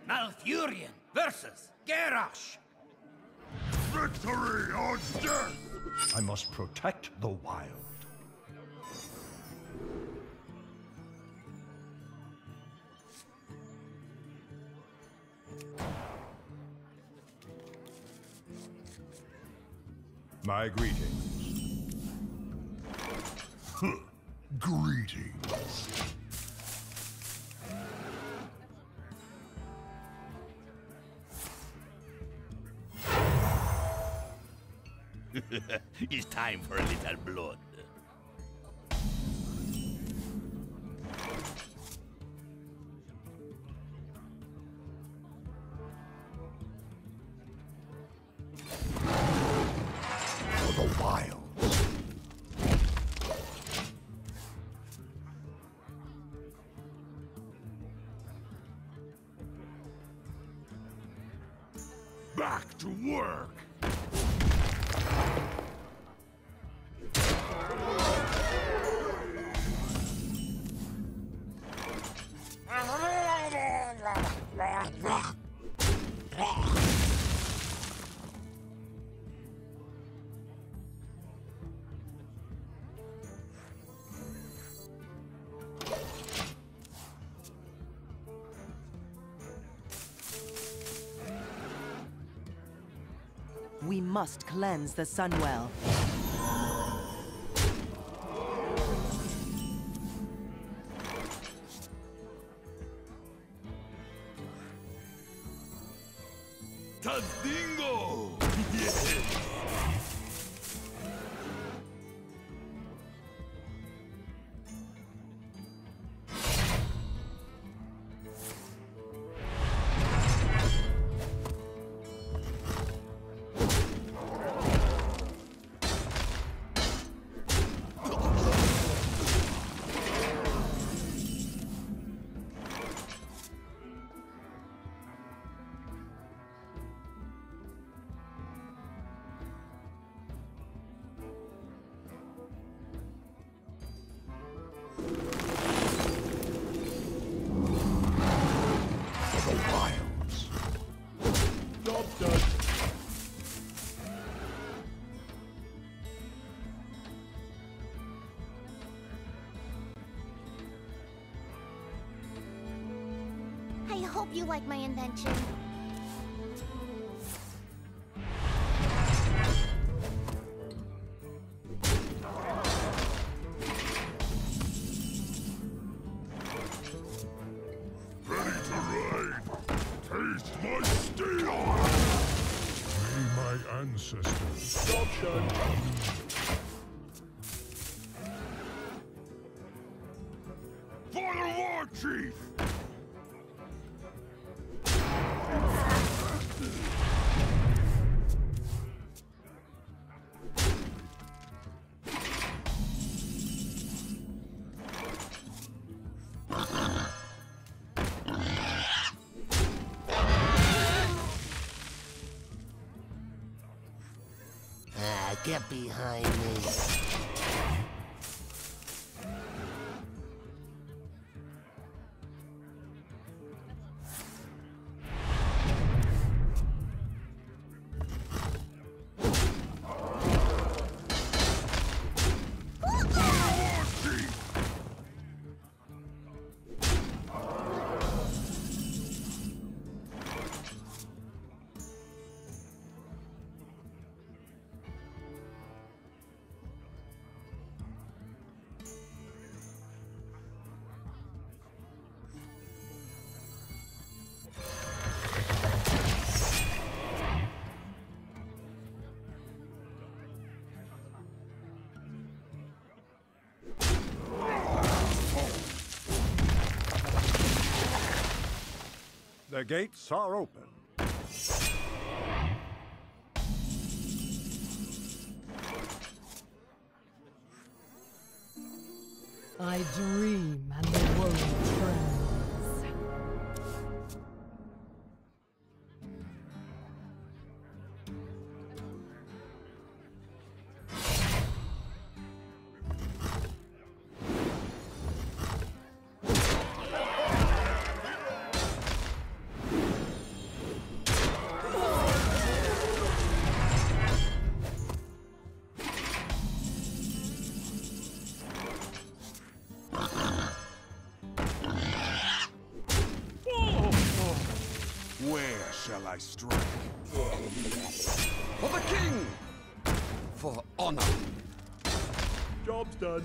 Malfurion versus Garrosh. Victory or death! I must protect the wild. My greetings. Greetings. It's time for a little blood. For the wilds. Back to work! We must cleanse the Sunwell. Tandingo! Yes! I hope you like my invention. Ready to ride! Taste my steel! May my ancestors. Stop shot! For the war chief! Get behind me. The gates are open. I dream and the world trembles. shall I strike? For the king! For honor! Job's done.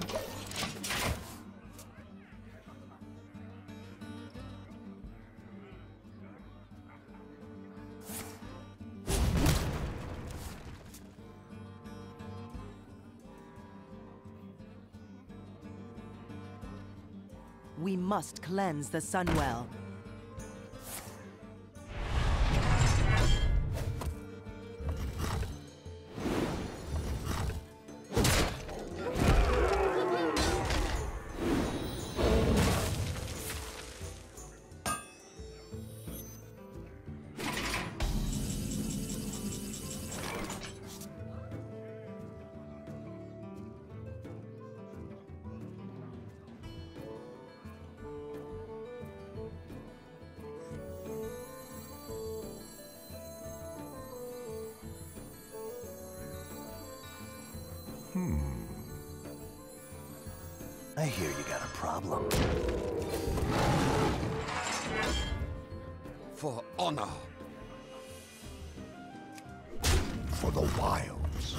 We must cleanse the Sunwell. I hear you got a problem. For honor! For the wilds.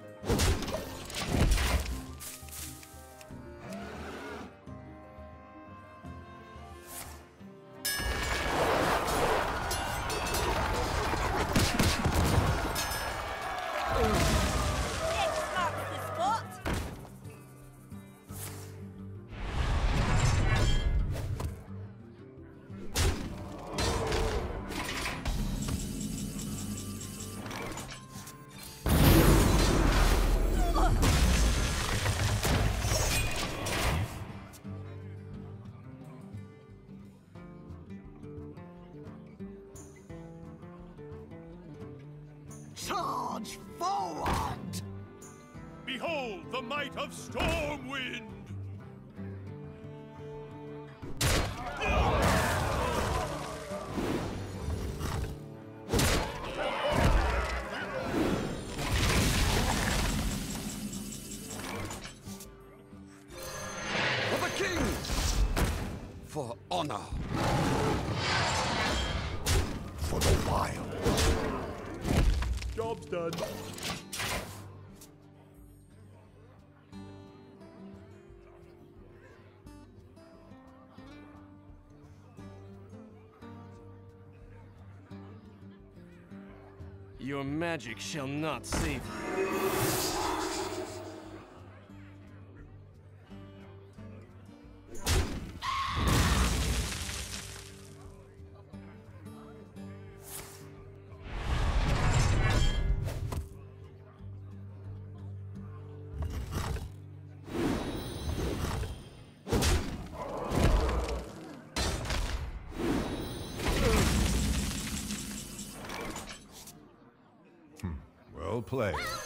Charge forward! Behold the might of Stormwind! For the king! For honor! For the wilds. Job's done. Your magic shall not save you. Well played.